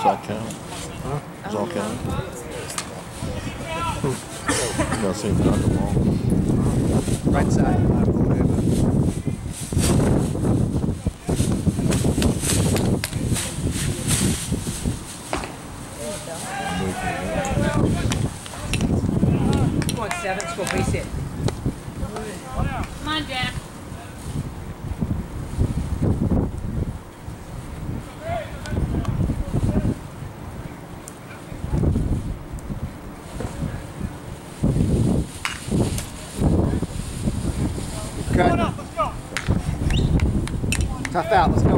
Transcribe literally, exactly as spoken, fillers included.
Does that count? Huh? Does all count? You gotta see if they're at the ball. Right side. Come on, seven. Let's go base it. Come on, Jack. Cut. Tough out. Let's go.